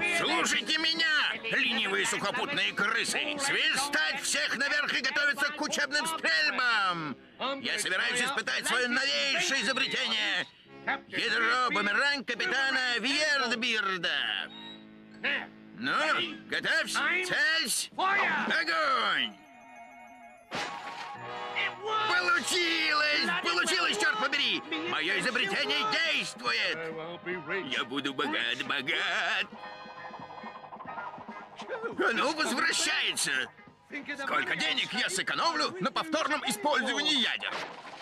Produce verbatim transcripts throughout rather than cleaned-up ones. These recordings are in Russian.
Слушайте меня, ленивые сухопутные крысы! Свистать всех наверх и готовиться к учебным стрельбам! Я собираюсь испытать свое новейшее изобретение! Ядро-бумеранг капитана Вьердбирда! Ну, готовься, целься, огонь! Получилось! Получилось, черт побери! Мое изобретение действует! Я буду богат, богат! Оно возвращается! Сколько денег я сэкономлю на повторном использовании ядер?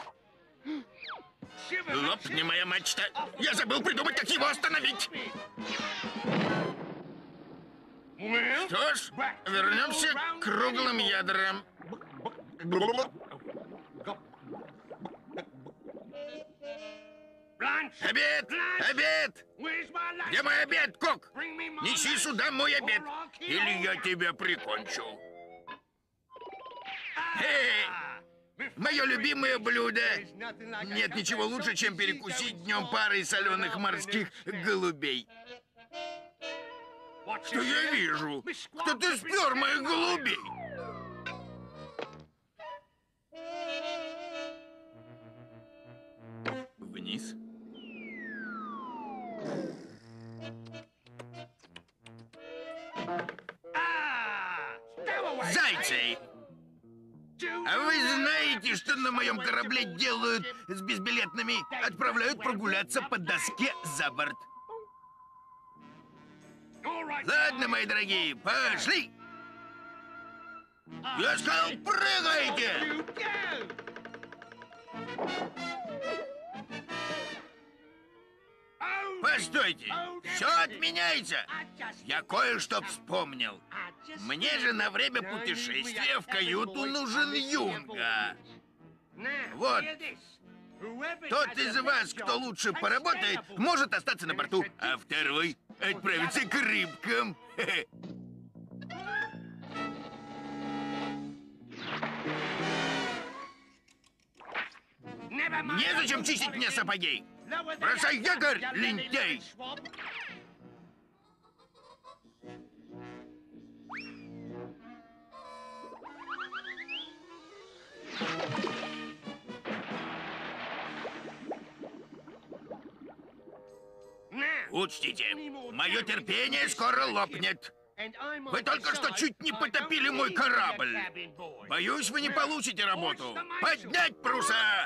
Лопни моя мачта! Я забыл придумать, как его остановить! Что ж, вернемся к круглым ядрам. Обед! Обед! Где мой обед, Кок? Неси сюда мой обед, или я тебя прикончу. Эй! Мое любимое блюдо. Нет ничего лучше, чем перекусить днем парой соленых морских голубей. Что я вижу? Кто-то спер моих голубей. Вниз. Зайцы! А вы знаете, что на моем корабле делают с безбилетными? Отправляют прогуляться по доске за борт. Ладно, мои дорогие, пошли! Я сказал, прыгайте! Постойте, все отменяется! Я кое-что вспомнил. Мне же на время путешествия в каюту нужен юнга. Вот. Тот из вас, кто лучше поработает, может остаться на борту, а второй отправится к рыбкам. Незачем чистить мне сапоги! Бросай якорь, лентяй! Учтите, мое терпение скоро лопнет. Вы только что чуть не потопили мой корабль. Боюсь, вы не получите работу. Поднять паруса!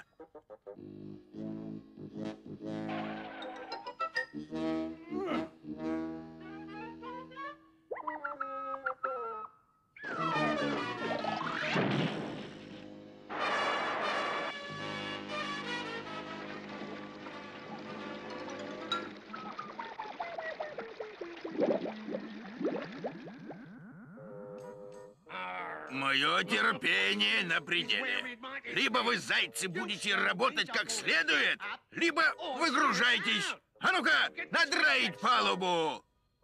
Мое терпение на пределе. Либо вы, зайцы, будете работать как следует, либо выгружайтесь. А ну-ка, надраить палубу!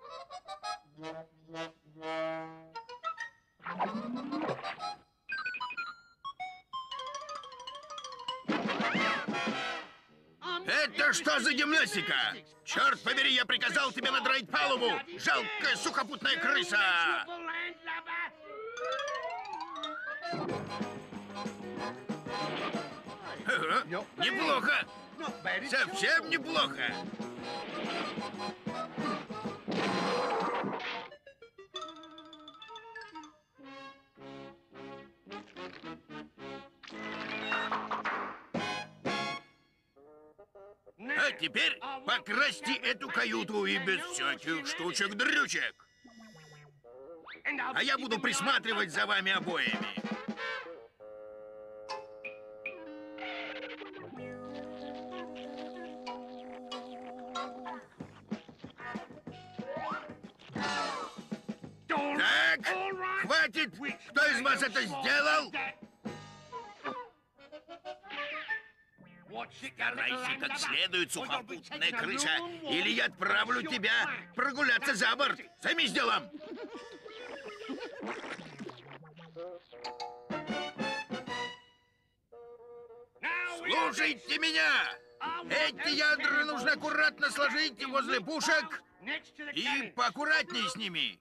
Это что за гимнастика? Черт побери, я приказал тебе надраить палубу! Жалкая сухопутная крыса! Ага, неплохо! Совсем неплохо! А теперь покрасьте эту каюту и без всяких штучек-дрючек. А я буду присматривать за вами обоими. Так, хватит! Кто из вас это сделал? Старайся как следует, сухопутная крыса, или я отправлю тебя прогуляться за борт. Займись делом! Слушайте меня! Эти ядра нужно аккуратно сложить возле пушек И поаккуратней с ними.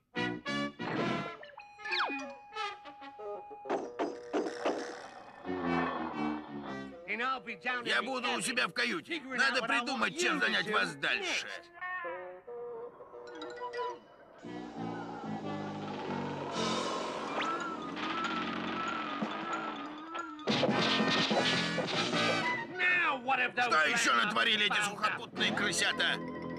Я буду у себя в каюте. Надо придумать, чем занять вас дальше. Что еще натворили эти сухопутные крысята?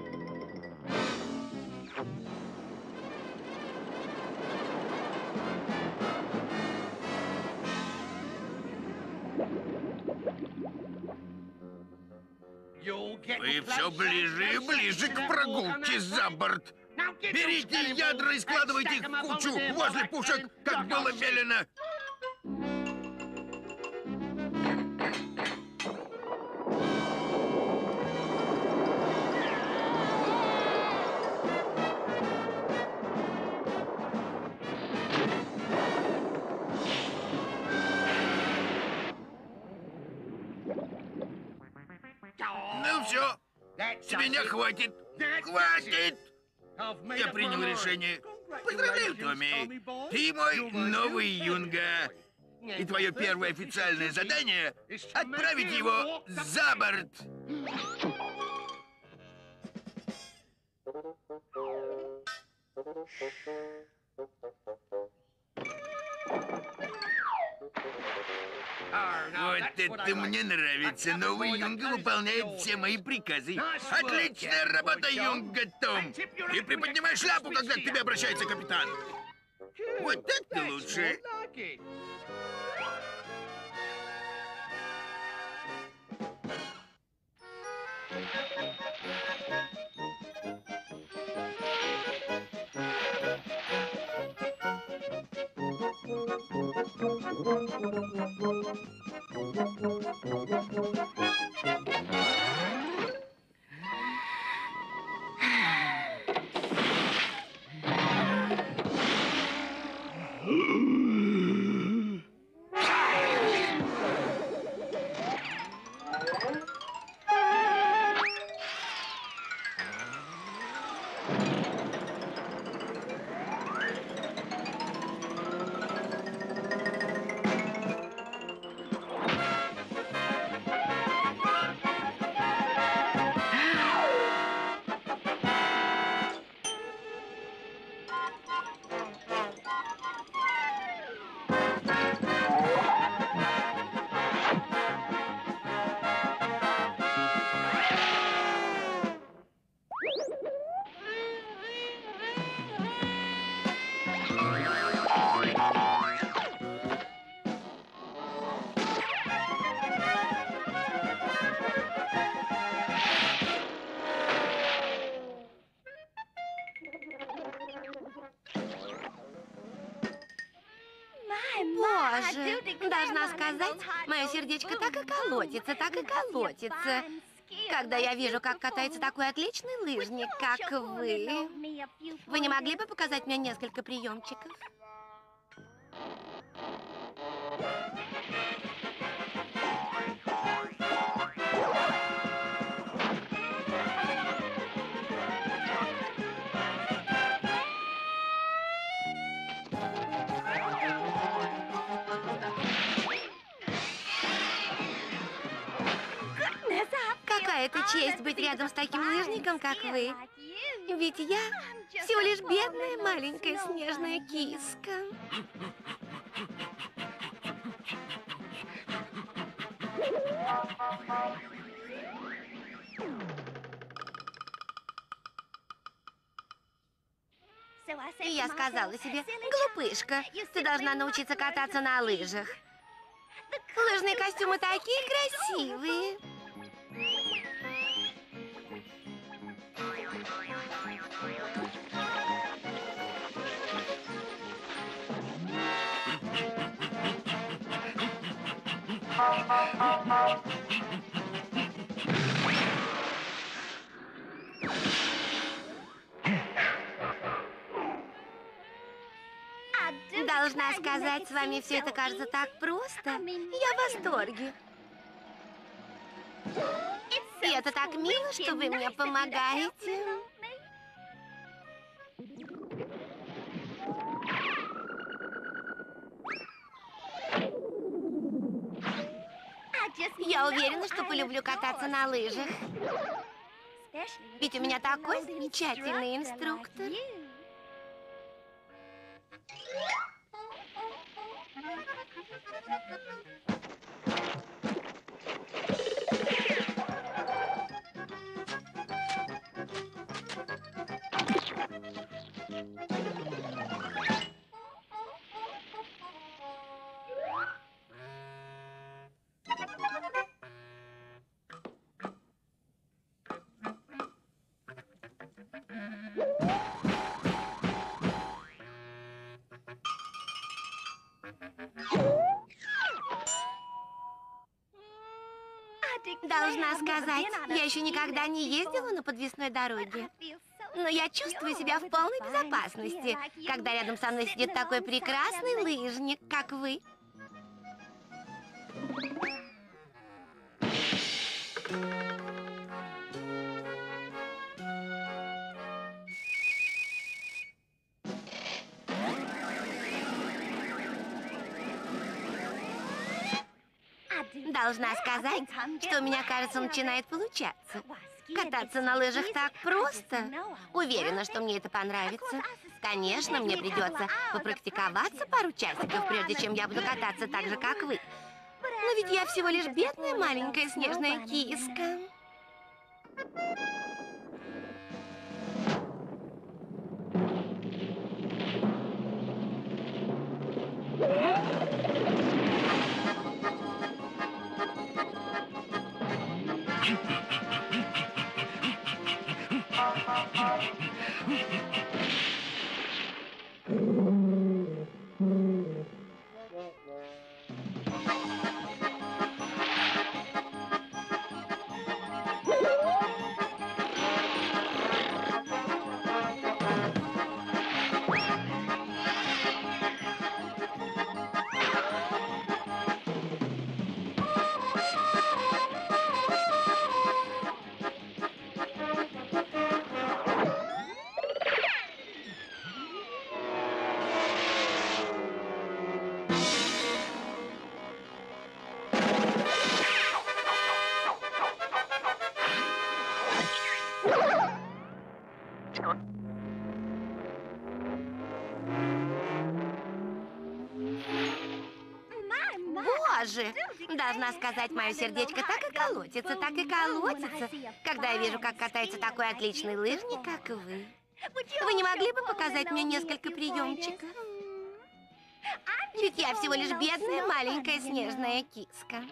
Вы все ближе и ближе к прогулке за борт. Берите ядра и складывайте их в кучу возле пушек, как было велено. Ну все, с меня хватит. Хватит! Я принял решение. Поздравляю, Томми. Ты мой новый юнга. И твое первое официальное задание — отправить его за борт. Вот это мне нравится. Новый юнга выполняет все мои приказы. Отличная работа, юнга Том. Ты приподнимаешь шляпу, когда к тебе обращается капитан. Вот так-то лучше. Боже, должна сказать, мое сердечко так и колотится, так и колотится. Когда я вижу, как катается такой отличный лыжник, как вы. Вы не могли бы показать мне несколько приемчиков? Какая это честь быть рядом с таким лыжником, как вы. Ведь я всего лишь бедная маленькая снежная киска. И я сказала себе: глупышка, ты должна научиться кататься на лыжах. Лыжные костюмы такие красивые. Должна сказать, с вами все это кажется так просто. Я в восторге. И это так мило, что вы мне помогаете. Я уверена, что полюблю кататься на лыжах. Ведь у меня такой замечательный инструктор. Должна сказать, я еще никогда не ездила на подвесной дороге. Но я чувствую себя в полной безопасности, когда рядом со мной сидит такой прекрасный лыжник, как вы. Должна сказать, что у меня, кажется, начинает получаться. Кататься на лыжах так просто. Уверена, что мне это понравится. Конечно, мне придется попрактиковаться пару часиков, прежде чем я буду кататься так же, как вы. Но ведь я всего лишь бедная маленькая снежная киска. Боже! Должна сказать, мое сердечко так и колотится, так и колотится, когда я вижу, как катается такой отличный лыжник, как вы. Вы не могли бы показать мне несколько приемчиков? Ведь я всего лишь бедная маленькая снежная киска.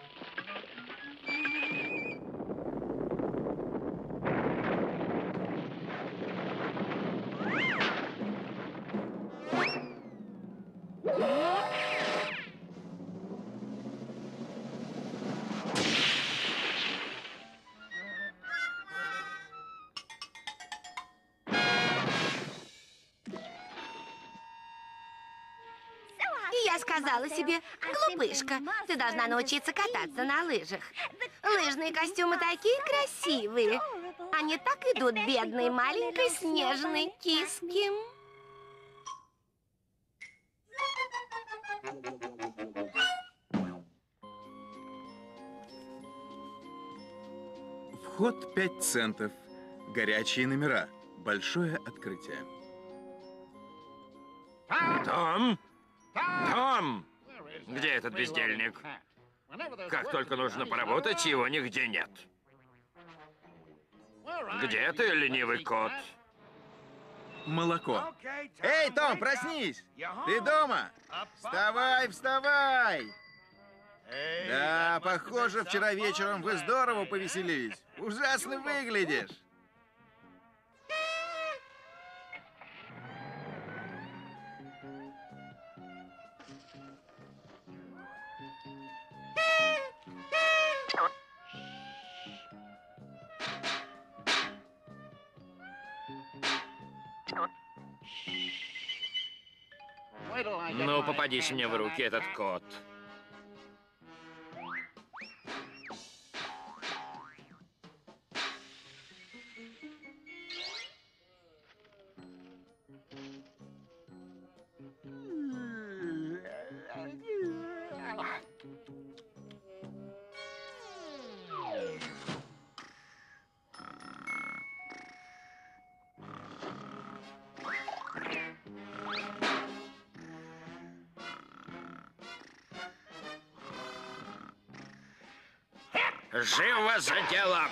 Я сказала себе, глупышка, ты должна научиться кататься на лыжах. Лыжные костюмы такие красивые. Они так идут бедной маленькой снежной киске. Вход пять центов. Горячие номера. Большое открытие. Том? Том! Где этот бездельник? Как только нужно поработать, его нигде нет. Где ты, ленивый кот? Молоко. Эй, Том, проснись! Ты дома? Вставай, вставай! Да, похоже, вчера вечером вы здорово повеселились. Ужасно выглядишь. Ну, попадись мне в руки этот кот. Живо за делом!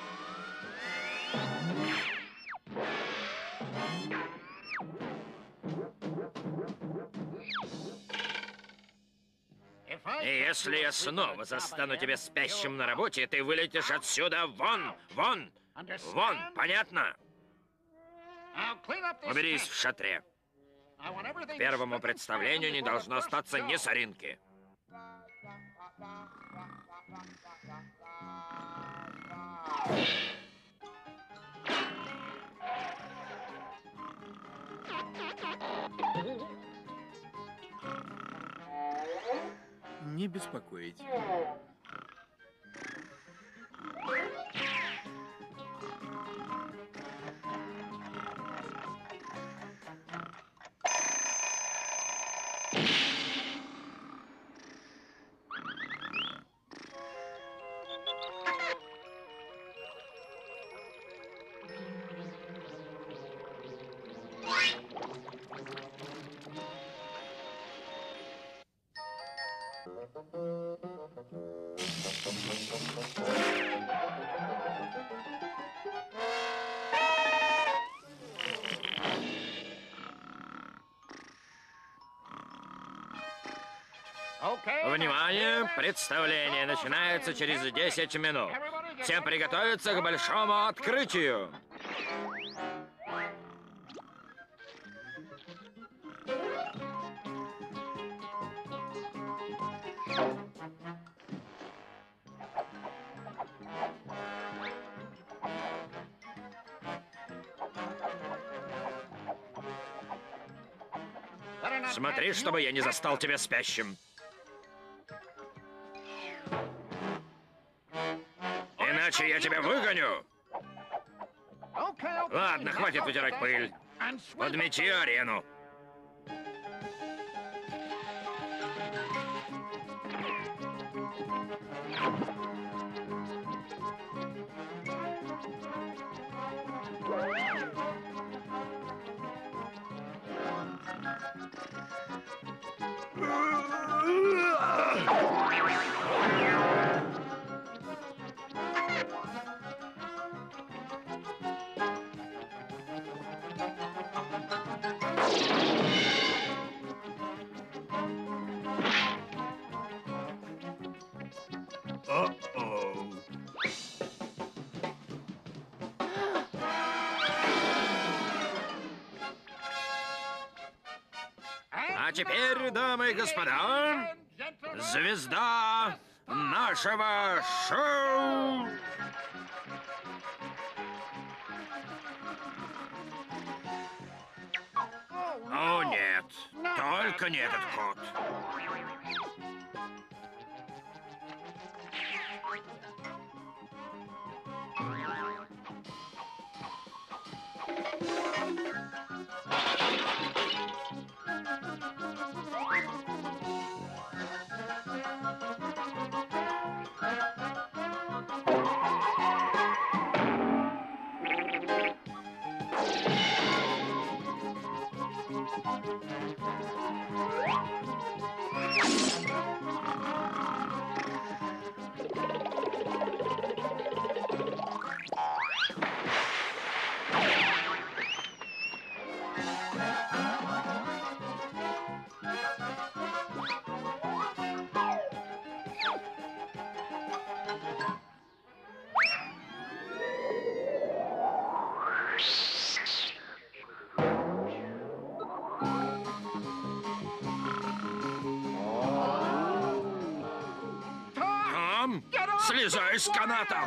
И если я снова застану тебя спящим на работе, ты вылетишь отсюда вон, вон, вон, понятно? Уберись в шатре. К первому представлению не должно остаться ни соринки. Не беспокоить. Внимание! Представление начинается через десять минут. Всем приготовиться к большому открытию. Смотри, чтобы я не застал тебя спящим. Иначе я тебя выгоню. Ладно, хватит вытирать пыль. Подмети арену. А теперь, дамы и господа, звезда нашего шоу. О, нет, только не этот кот. Слезай с каната!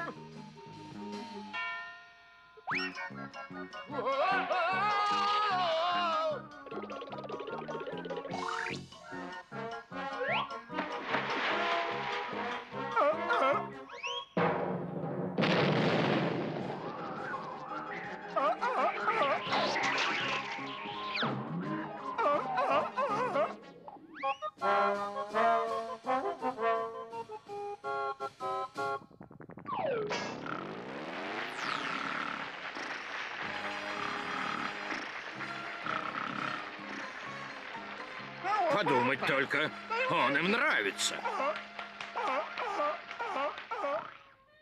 Подумать только, он им нравится.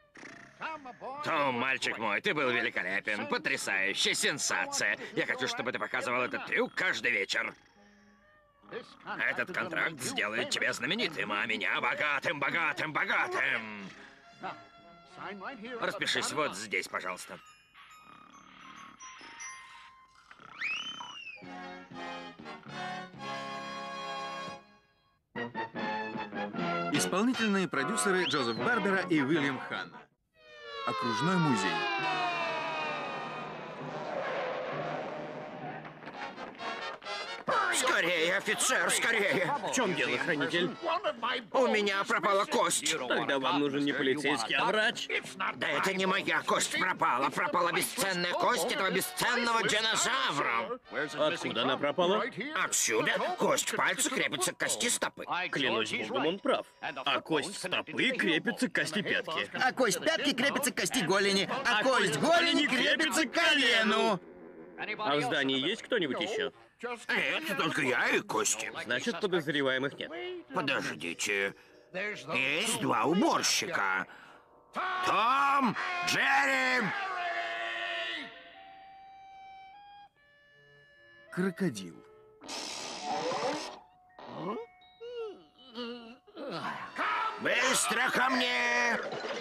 Том, мальчик мой, ты был великолепен, потрясающая сенсация. Я хочу, чтобы ты показывал этот трюк каждый вечер. Этот контракт сделает тебя знаменитым, а меня богатым, богатым, богатым. Распишись вот здесь, пожалуйста. Исполнительные продюсеры Джозеф Барбера и Уильям Ханна. Окружной музей. Скорее, офицер, скорее! В чем дело, хранитель? У меня пропала кость. Тогда вам нужен не полицейский, а врач. Да это не моя кость пропала. Пропала бесценная кость этого бесценного динозавра. Откуда она пропала? Отсюда кость пальца крепится к кости стопы. Клянусь богом, он прав. А кость стопы крепится к кости пятки. А кость пятки крепится к кости голени, а кость голени крепится к колену. А в здании есть кто-нибудь еще? Нет, только я и кости. Значит, подозреваемых нет. Подождите. Есть два уборщика. Том, Джерри. Крокодил. Быстро ко мне.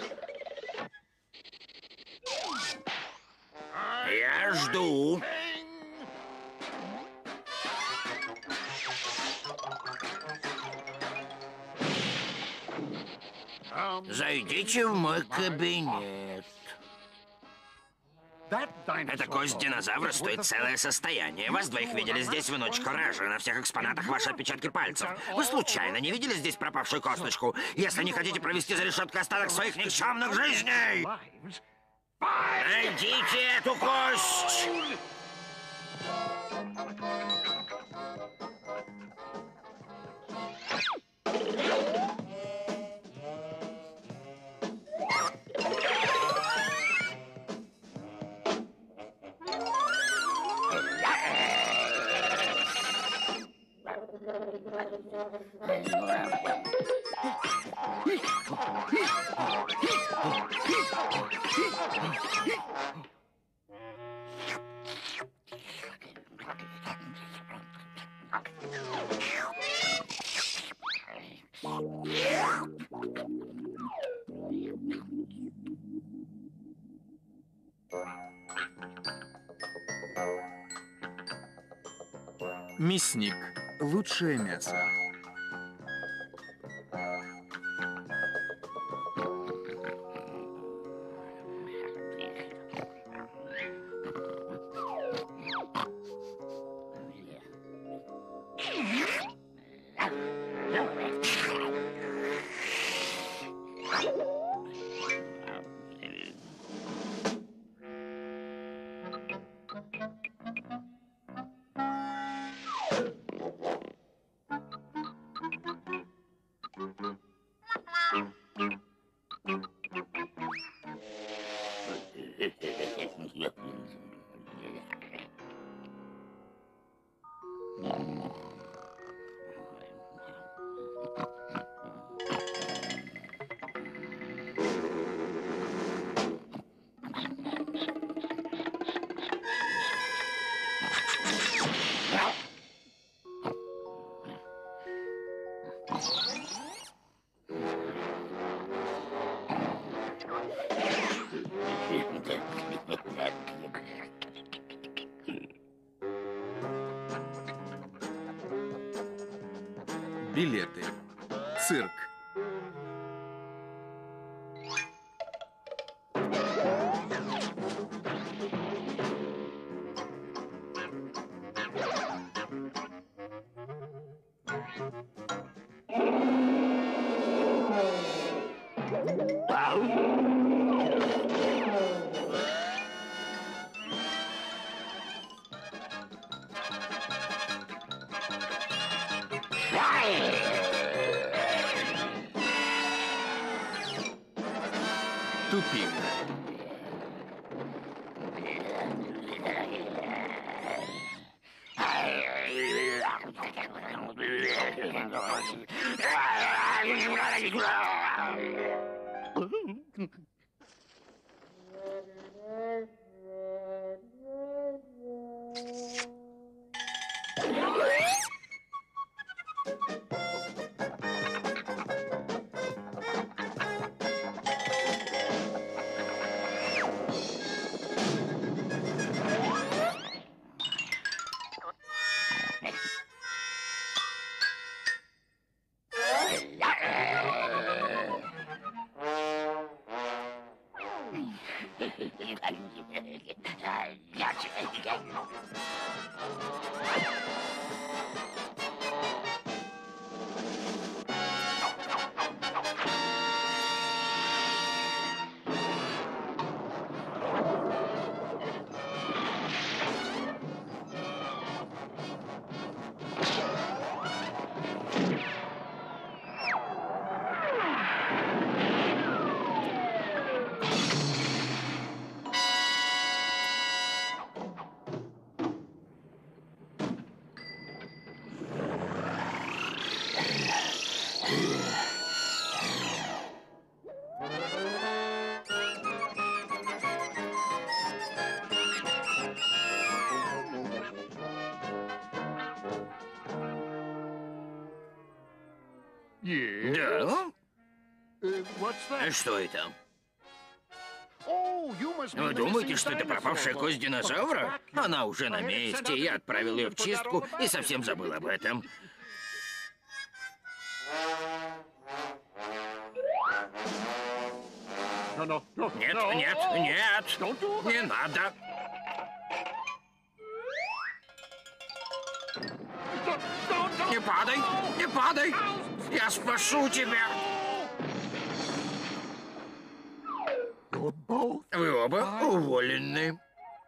Я жду. Зайдите в мой кабинет. Эта кость динозавра стоит целое состояние. Вас двоих видели здесь в ночь кражи. На всех экспонатах ваши отпечатки пальцев. Вы случайно не видели здесь пропавшую косточку? Если не хотите провести за решеткой остаток своих никчемных жизней, найдите эту кость! Мясник. Лучшее мясо. Билеты. Цирк. Тупик. Да? А что это? Вы думаете, что это пропавшая кость динозавра? Она уже на месте, я отправил ее в чистку и совсем забыл об этом. Нет, нет, нет, не надо. Не падай, не падай, я спашу тебя. Вы оба уволены.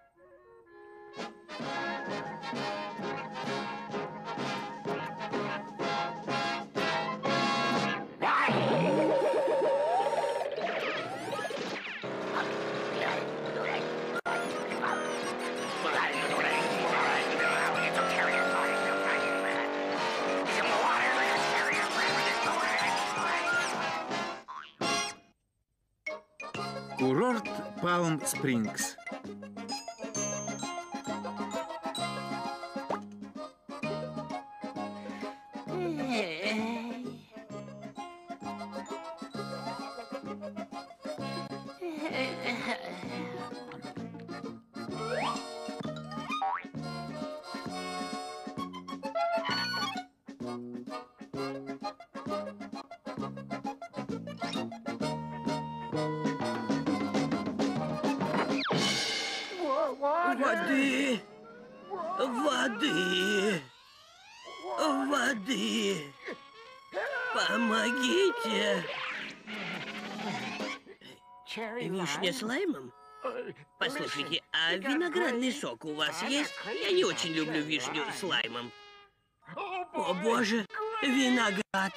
Курорт Палм-Спрингс. Воды! Воды! Воды! Помогите! Вишня с лаймом? Послушайте, а виноградный сок у вас есть? Я не очень люблю вишню с лаймом. О боже, виноград!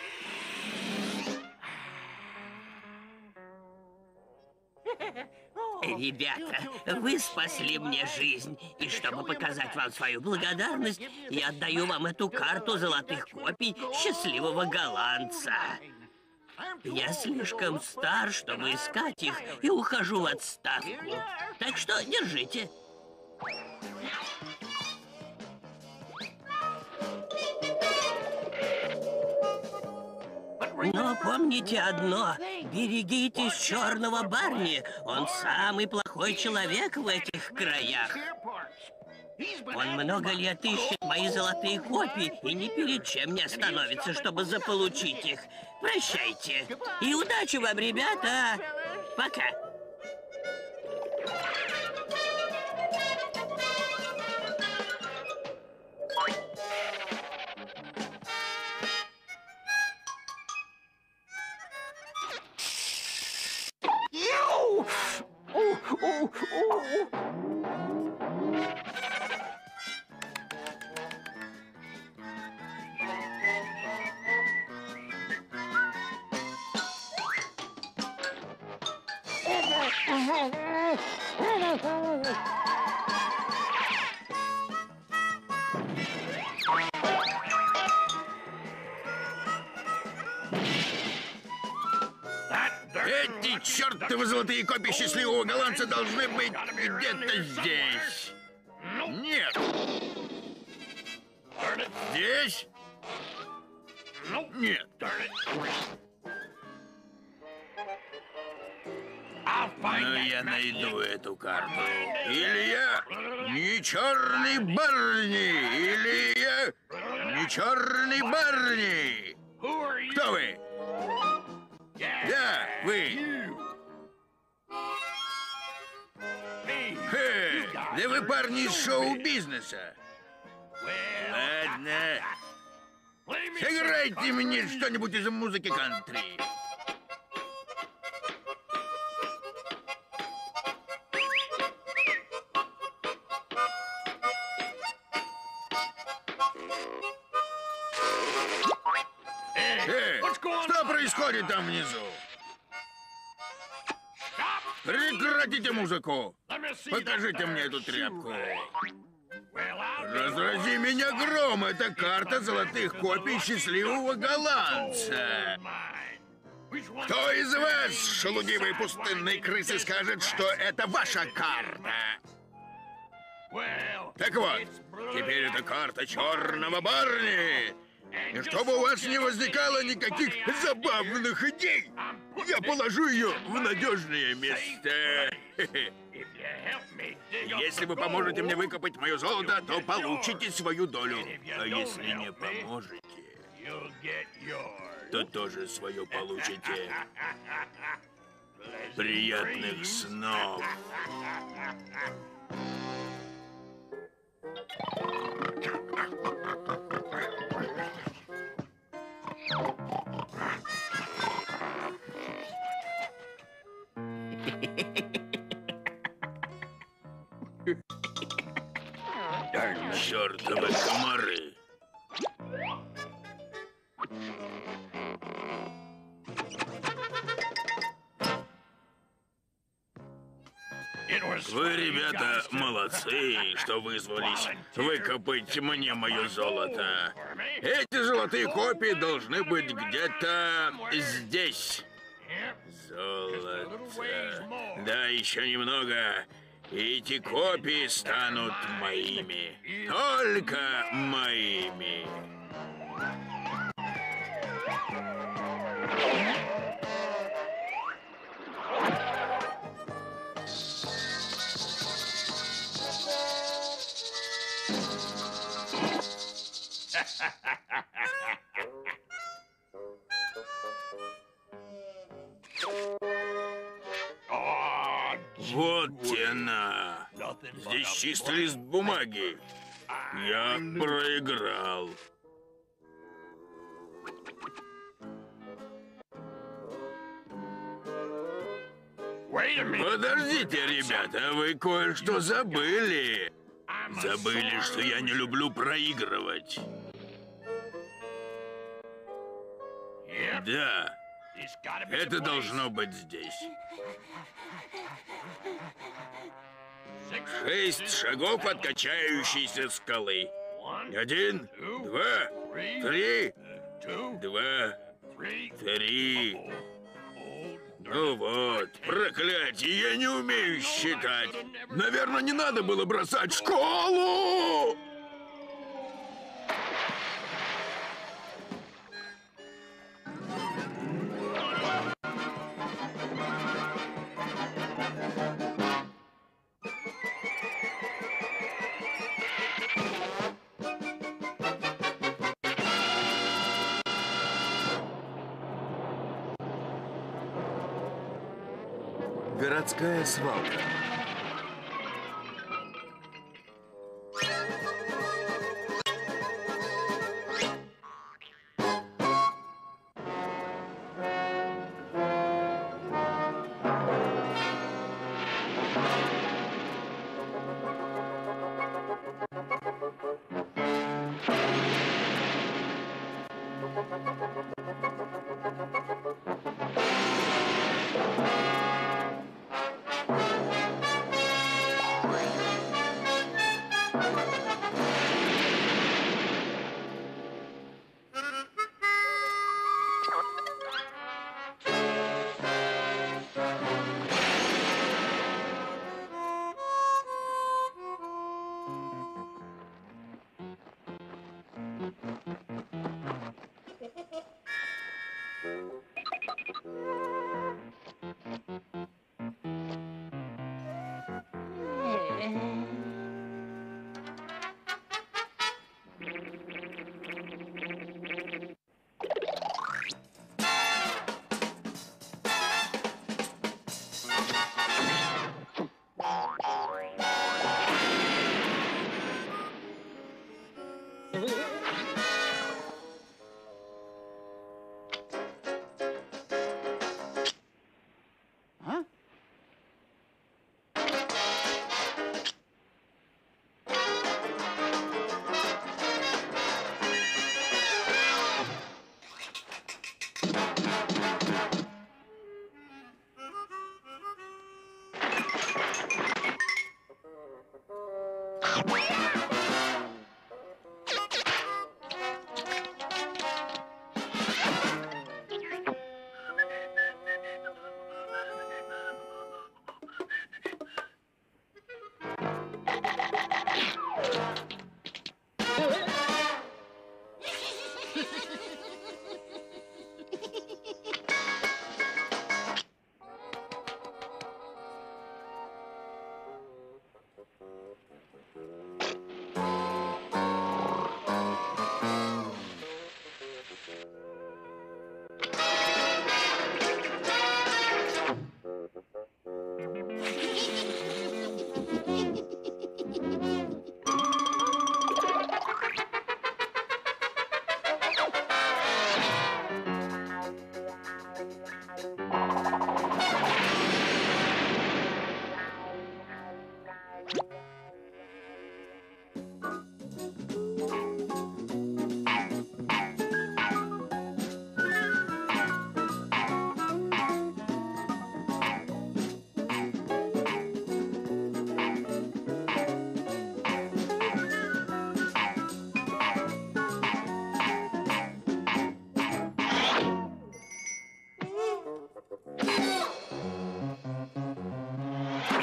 Ребята, вы спасли мне жизнь, и чтобы показать вам свою благодарность, я отдаю вам эту карту золотых копий счастливого голландца. Я слишком стар, чтобы искать их, и ухожу в отставку. Так что держите. Но помните одно, берегитесь черного Барни, он самый плохой человек в этих краях. Он много лет ищет мои золотые копии и ни перед чем не остановится, чтобы заполучить их. Прощайте. И удачи вам, ребята. Пока. Эти чертовы золотые копии счастливого голландца должны быть где-то здесь. Нет. Здесь? Нет. Но я найду эту карту. Или я не черный Барни, или я не черный Барни. Кто вы? Да, вы. Хе, да вы парни из шоу-бизнеса. Ладно. Сыграйте мне что-нибудь из музыки кантри. Эй, что происходит там внизу? Прекратите музыку! Покажите мне эту тряпку. Разрази меня гром! Это карта золотых копий счастливого голландца. Кто из вас, шелудивые пустынные крысы, скажет, что это ваша карта? Так вот, теперь это карта черного Барни. И чтобы у вас не возникало никаких забавных идей, я положу ее в надежное место. Если вы поможете мне выкопать мое золото, то получите свою долю. А если не поможете, то тоже свое получите. Приятных снов. Чёртовы комары. Вы, ребята, молодцы, что вызвались выкопать мне мое золото. Эти золотые копии должны быть где-то здесь. Золото. Да, еще немного. И эти копии станут моими. Только моими. Вот тена. Здесь чистый лист бумаги. Я проиграл. Подождите, ребята, вы кое-что забыли. Забыли, что я не люблю проигрывать. Да, это должно быть здесь. Шесть шагов от качающейся скалы. Один, два, три, два, три. Ну вот, проклятие, я не умею считать. Наверное, не надо было бросать школу! Городская свалка.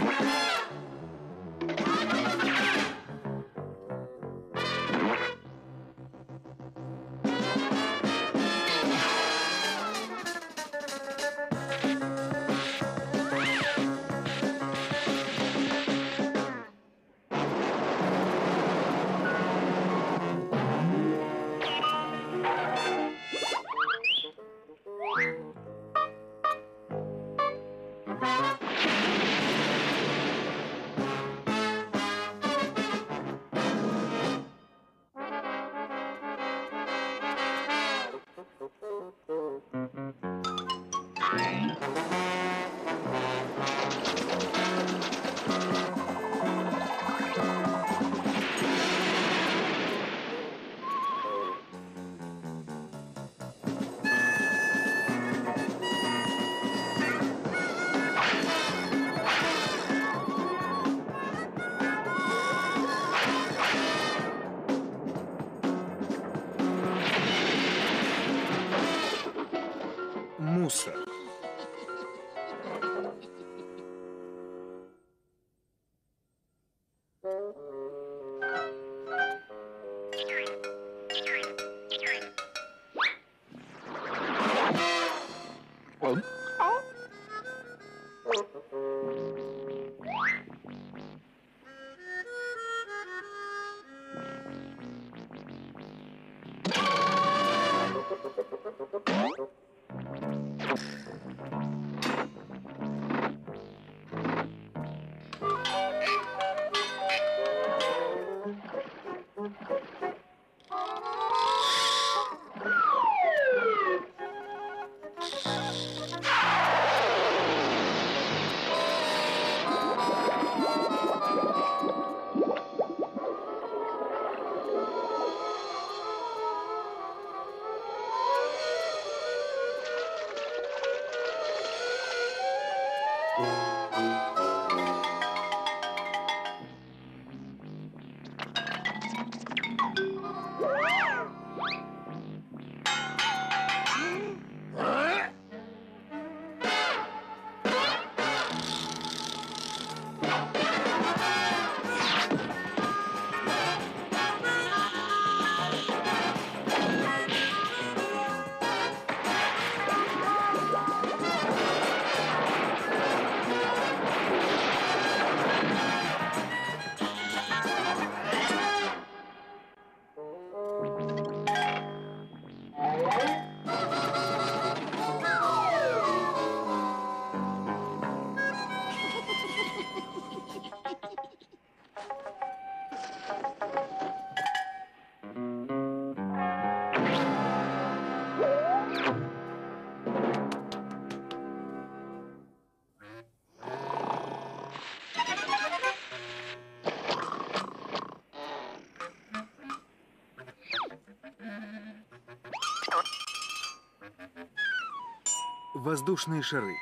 Мусор. Воздушные шары.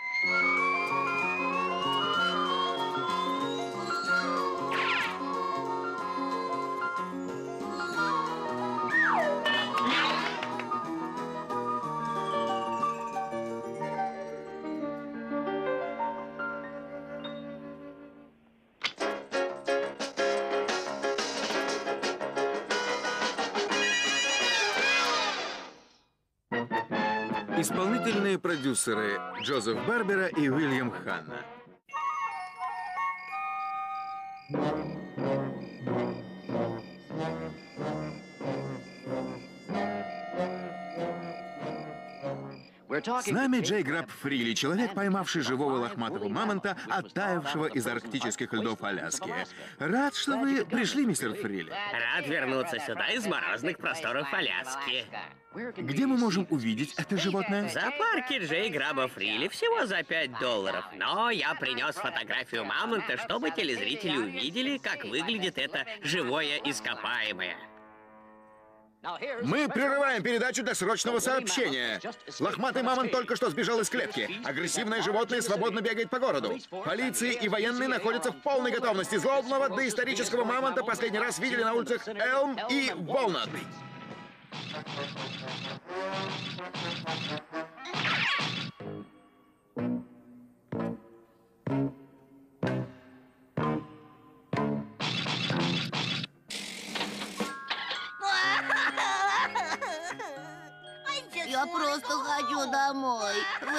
Исполнительные продюсеры Джозеф Барбера и Уильям Ханна. С нами Джей Граб Фрили, человек, поймавший живого лохматого мамонта, оттаившего из арктических льдов Аляски. Рад, что вы пришли, мистер Фрили. Рад вернуться сюда из морозных просторов Аляски. Где мы можем увидеть это животное? В зоопарке Джей Граба Фрили всего за пять долларов. Но я принес фотографию мамонта, чтобы телезрители увидели, как выглядит это живое ископаемое. Мы прерываем передачу для срочного сообщения. Лохматый мамонт только что сбежал из клетки. Агрессивное животное свободно бегает по городу. Полиция и военные находятся в полной готовности. Злобного доисторического мамонта последний раз видели на улицах Элм и Волнат. Я просто хочу домой.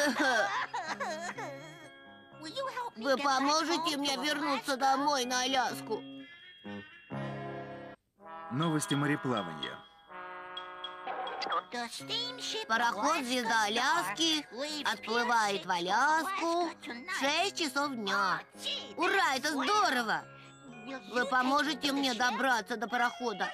Вы поможете мне вернуться домой на Аляску? Новости мореплавания. Пароход «Звезда Аляски» отплывает в Аляску в шесть часов дня. Ура, это здорово! Вы поможете мне добраться до парохода?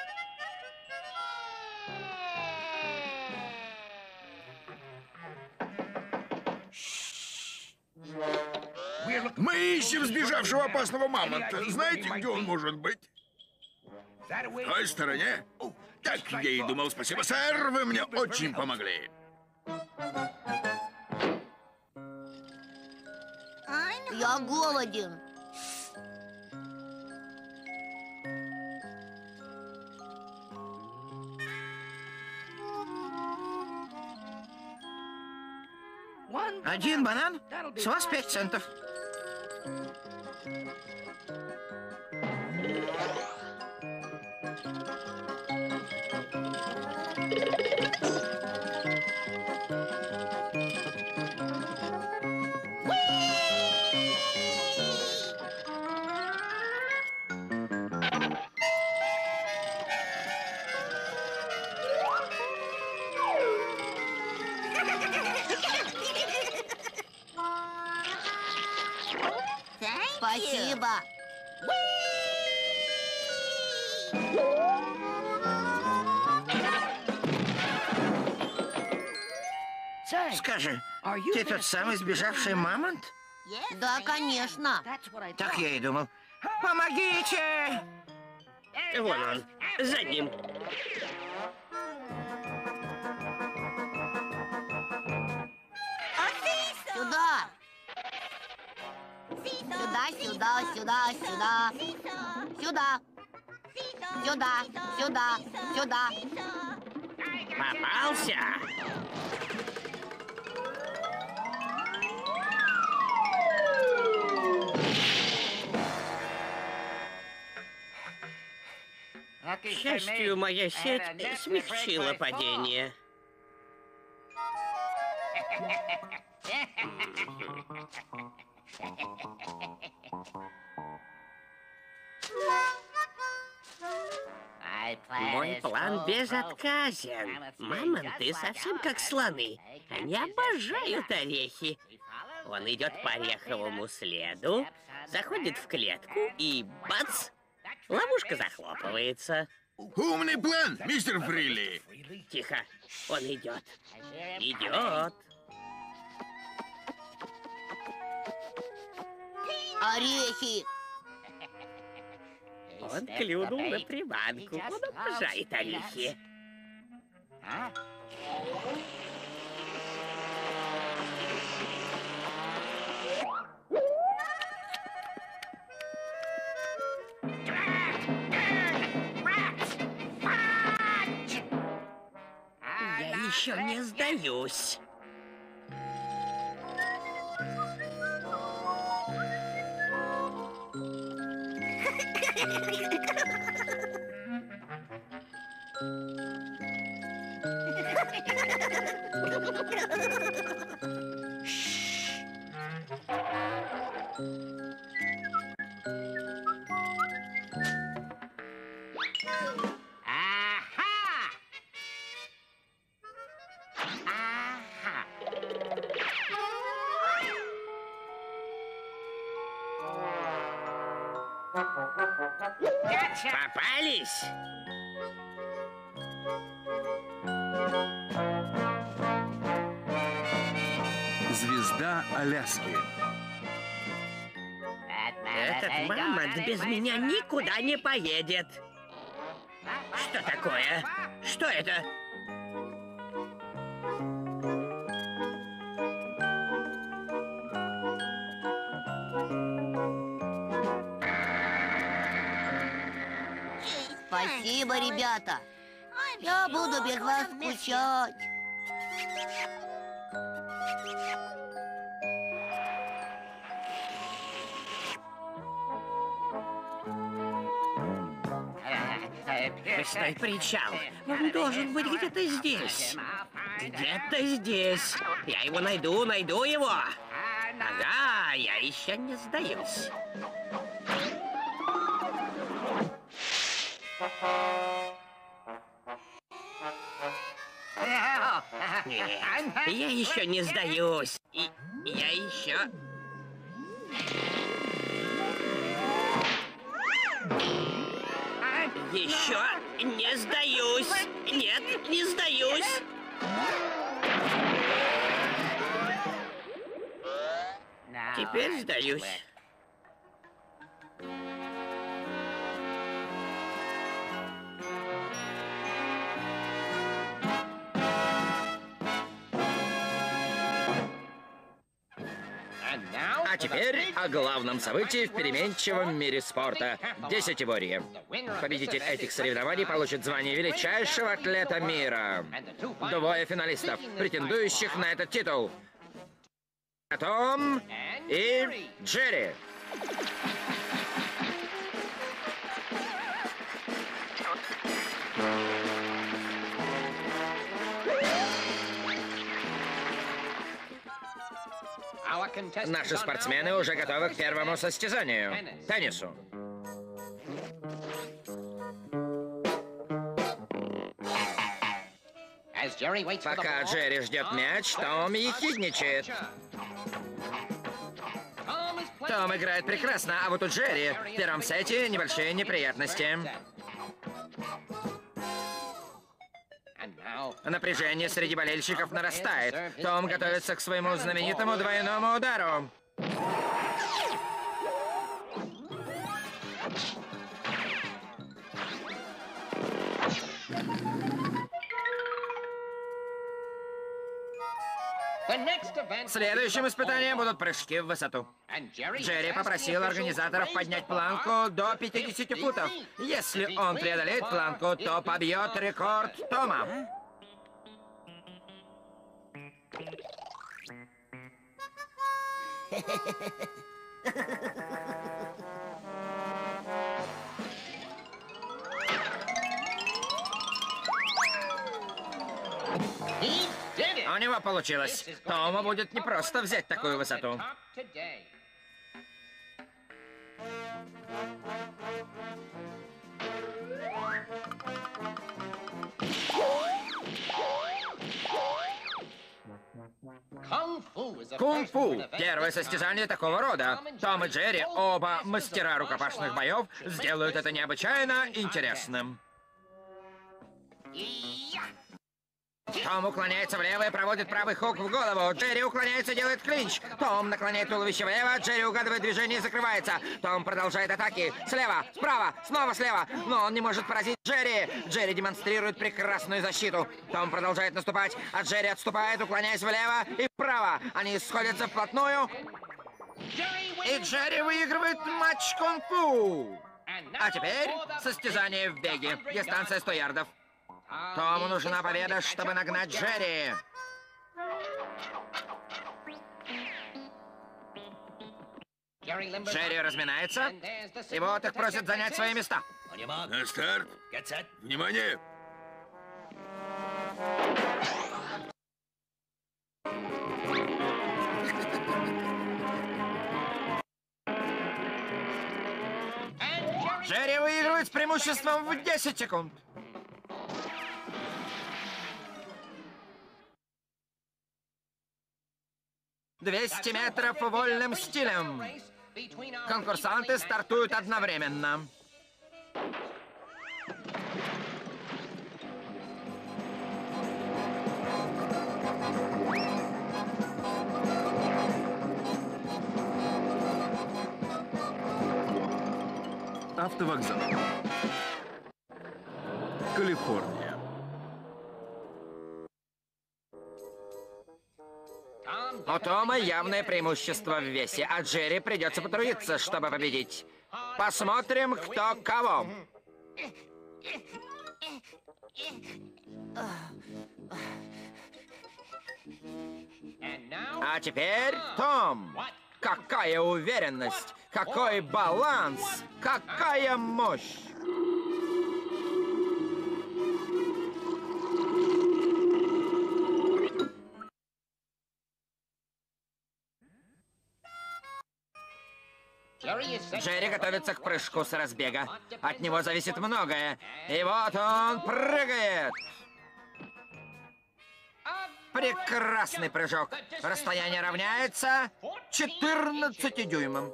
Мы ищем сбежавшего опасного мамонта. Знаете, где он может быть? В той стороне? Так я и думал. Спасибо, сэр. Вы мне очень помогли. Я голоден. Один банан? С вас пять центов. Спасибо. Скажи, ты тот самый сбежавший мамонт? Да, конечно. Так я и думал. Помогите! Вон он, за ним. Сюда. Сюда, сюда, сюда, сюда. Сюда. Сюда, сюда, сюда. Попался. К счастью, моя сеть смягчила падение. Мой план безотказен. Мамонты совсем как слоны. Они обожают орехи. Он идет по ореховому следу, заходит в клетку и бац! Ловушка захлопывается. Умный план, мистер Фрилли. Тихо, он идет. Идет. Орехи. Он клюнул на приманку. Он обожает орехи. Я еще не сдаюсь. Попались? Звезда Аляски. Этот мамонт без меня никуда не поедет. Что такое? Что это? Спасибо, ребята. Я буду без вас скучать. Лесной причал. Он должен быть где-то здесь. Где-то здесь. Я его найду, найду его. Ага, я еще не сдаюсь. Нет, я еще не сдаюсь. И я еще... Еще не сдаюсь. Нет, не сдаюсь. Теперь сдаюсь. А теперь о главном событии в переменчивом мире спорта – десятиборье. Победитель этих соревнований получит звание величайшего атлета мира. Двое финалистов, претендующих на этот титул. Том и Джерри. Наши спортсмены уже готовы к первому состязанию – теннису. Пока Джерри ждет мяч, Том ехидничает. Том играет прекрасно, а вот у Джерри в первом сете небольшие неприятности. Напряжение среди болельщиков нарастает. Том готовится к своему знаменитому двойному удару. Следующим испытанием будут прыжки в высоту. Джерри попросил организаторов поднять планку до пятидесяти футов. Если он преодолеет планку, то побьет рекорд Тома. У него получилось. Тому будет непросто взять такую высоту. Кунг-фу – первое состязание такого рода. Том и Джерри, оба мастера рукопашных боев, сделают это необычайно интересным. Том уклоняется влево и проводит правый хук в голову. Джерри уклоняется и делает клинч. Том наклоняет туловище влево, Джерри угадывает движение и закрывается. Том продолжает атаки. Слева, справа, снова слева. Но он не может поразить Джерри. Джерри демонстрирует прекрасную защиту. Том продолжает наступать, а Джерри отступает, уклоняясь влево и вправо. Они сходятся вплотную. И Джерри выигрывает матч кунг-фу. А теперь состязание в беге. Дистанция сто ярдов. Тому нужна победа, чтобы нагнать Джерри. Джерри разминается, и вот их просят занять свои места. На старт. Внимание! Джерри выигрывает с преимуществом в десять секунд. двести метров вольным стилем. Конкурсанты стартуют одновременно. Автовокзал. Калифорния. У Тома явное преимущество в весе, а Джерри придется потрудиться, чтобы победить. Посмотрим, кто кого. А теперь Том. Какая уверенность, какой баланс, какая мощь. Джерри готовится к прыжку с разбега. От него зависит многое. И вот он прыгает. Прекрасный прыжок. Расстояние равняется четырнадцати дюймам.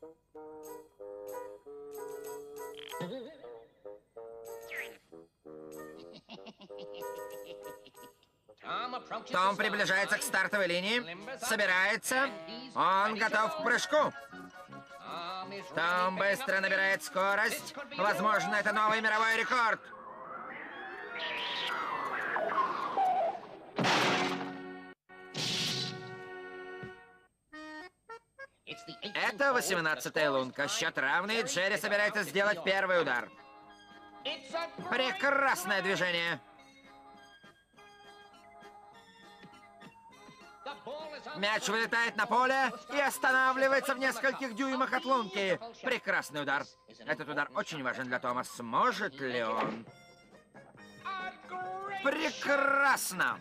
Том приближается к стартовой линии, собирается, он готов к прыжку. Том быстро набирает скорость. Возможно, это новый мировой рекорд. Это восемнадцатая лунка. Счет равный. Джерри собирается сделать первый удар. Прекрасное движение. Мяч вылетает на поле и останавливается в нескольких дюймах от лунки. Прекрасный удар. Этот удар очень важен для Тома. Сможет ли он? Прекрасно!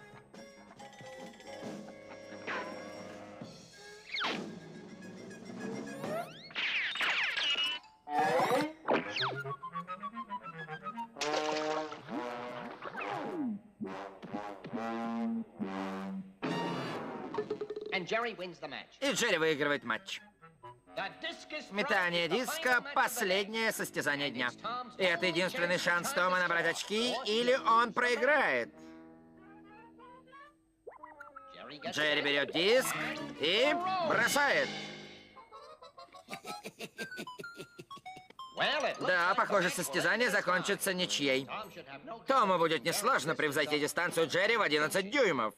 И Джерри выигрывает матч. Метание диска – последнее состязание дня. И это единственный шанс Тома набрать очки, или он проиграет. Джерри берет диск и бросает. Да, похоже, состязание закончится ничьей. Тому будет несложно превзойти дистанцию Джерри в одиннадцать дюймов.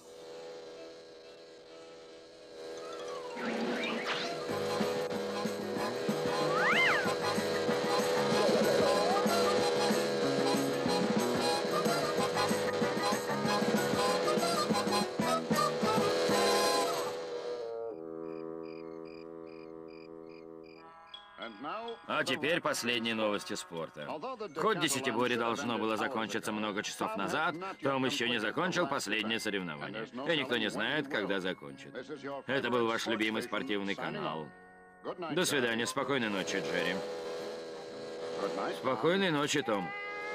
А теперь последние новости спорта. Хоть десятиборье должно было закончиться много часов назад, Том еще не закончил последнее соревнование. И никто не знает, когда закончит. Это был ваш любимый спортивный канал. До свидания. Спокойной ночи, Джерри. Спокойной ночи, Том.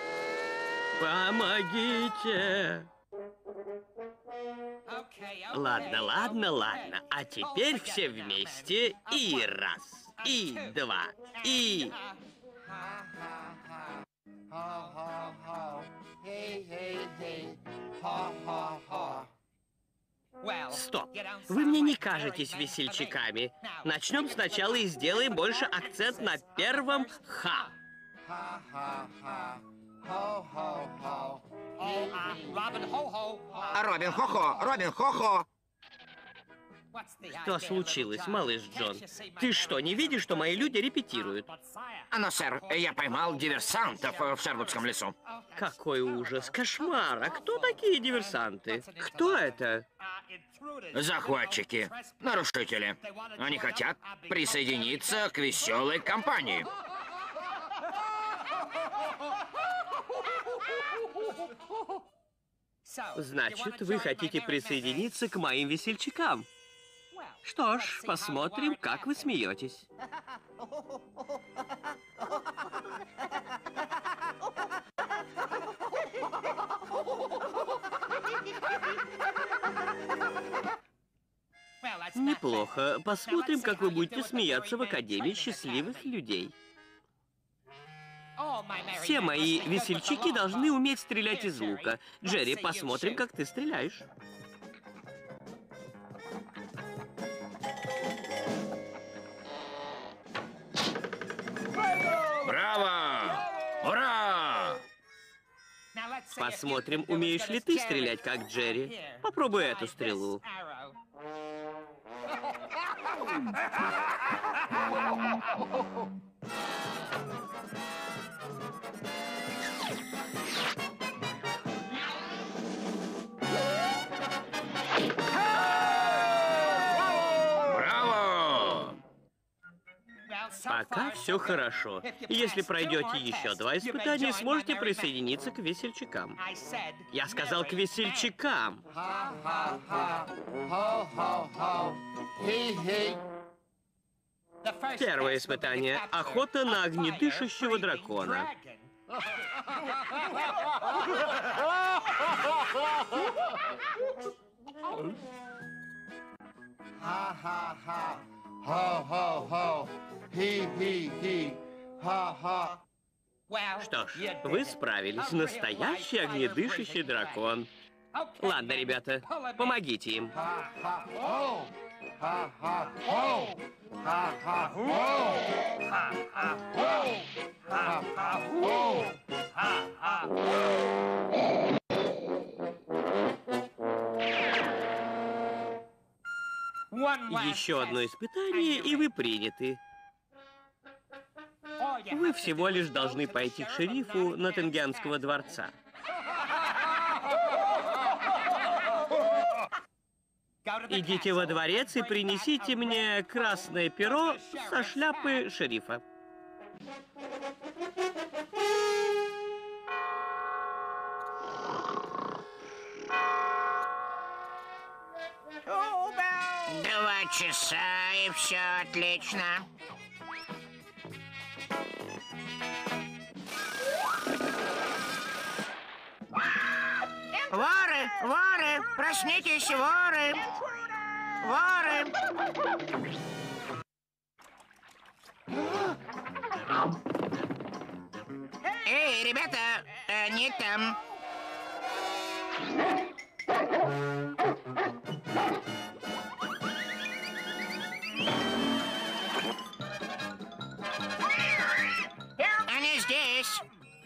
Помогите! Ладно, ладно, ладно. А теперь все вместе. И раз, и два, и... Стоп. Вы мне не кажетесь весельчаками. Начнем сначала и сделаем больше акцент на первом «ха». Робин Хо-Хо! Робин Хо-Хо! Что случилось, малыш Джон? Ты что, не видишь, что мои люди репетируют? Но, сэр, я поймал диверсантов в Шервудском лесу. Какой ужас, кошмар! А кто такие диверсанты? Кто это? Захватчики, нарушители. Они хотят присоединиться к веселой компании. Значит, вы хотите присоединиться к моим весельчакам? Что ж, посмотрим, как вы смеетесь. Неплохо. Посмотрим, как вы будете смеяться в Академии счастливых людей. Все мои весельчаки должны уметь стрелять из лука. Джерри, посмотрим, как ты стреляешь. Браво! Ура! Посмотрим, умеешь ли ты стрелять, как Джерри. Попробуй эту стрелу. Браво! Пока все хорошо. Если пройдете еще два испытания, сможете присоединиться к весельчакам. Я сказал, к весельчакам. Первое испытание. Охота на огнедышащего дракона. Ха-ха-ха. Хо-хо-хо. Хи-хи-хи. Ха-ха. Что ж, вы справились. Настоящий огнедышащий дракон. Ладно, ребята, помогите им. Ха-ха-хо. Ха-ха-хо. Ха-ха-хо. Ха-ха-хо. Ха-ха-хо. Ха-ха-хо. Еще одно испытание, и вы приняты. Вы всего лишь должны пойти к шерифу Ноттингемского дворца. Идите во дворец и принесите мне красное перо со шляпы шерифа. Два часа, и все отлично. Воры, воры, проснитесь, воры, воры. Эй, ребята, они там. Они здесь.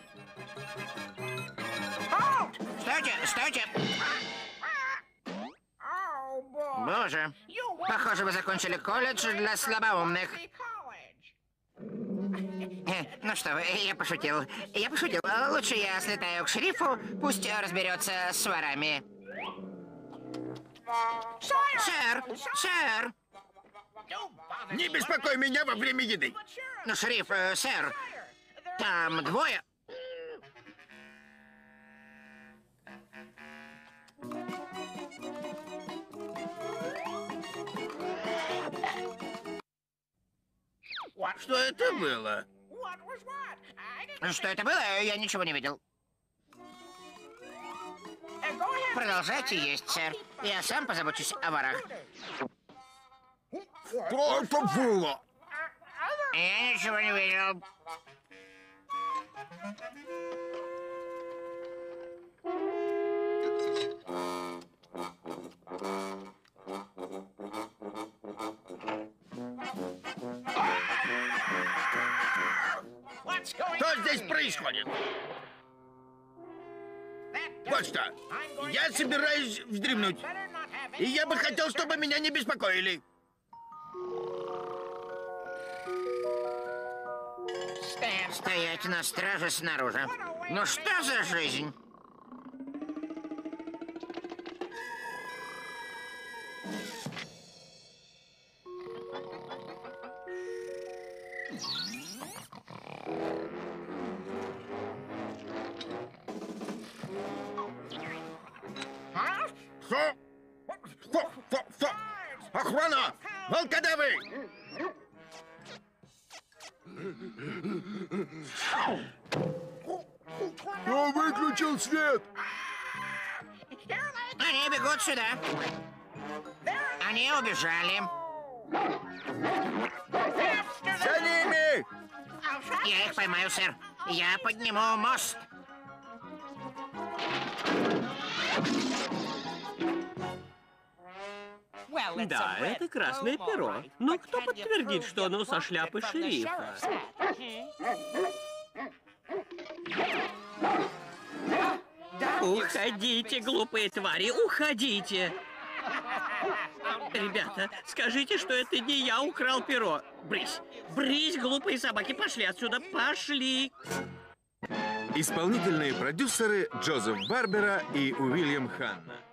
Стойте, стойте. Боже, похоже, вы закончили колледж для слабоумных. Э, Ну что вы, я пошутил. Я пошутил. Лучше я слетаю к шерифу, пусть разберется с ворами. Сэр, сэр. Не беспокой меня во время еды. Ну, шериф, э, сэр, там двое. Что это было? Что это было? Я ничего не видел. Продолжайте есть, сэр. Я сам позабочусь о ворах. Что это было? Я ничего не видел. Что здесь происходит? Вот что, я собираюсь вздремнуть. И я бы хотел, чтобы меня не беспокоили. Стоять на страже снаружи. Ну что за жизнь? Что? Что? Что? Что? Охрана! Волкодавы! Кто выключил свет? Они бегут сюда. Они убежали. За ними! Я их поймаю, сэр. Я подниму мост. Да, это красное перо. Но кто подтвердит, что оно со шляпы шерифа? Уходите, глупые твари, уходите! Ребята, скажите, что это не я украл перо. Брысь, брысь, глупые собаки, пошли отсюда, пошли! Исполнительные продюсеры Джозеф Барбера и Уильям Ханна.